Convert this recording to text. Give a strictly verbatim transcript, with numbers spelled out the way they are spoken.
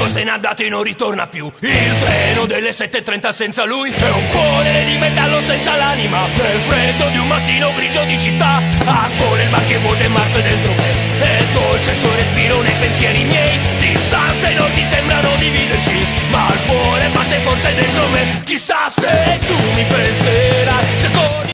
se n'è andato e non ritorna più. Il treno delle sette e trenta senza lui è un cuore di metallo senza l'anima. Nel freddo di un mattino grigio di città, a scuola il bar che vuote Marte dentro me. È dolce il suo respiro nei pensieri miei. Di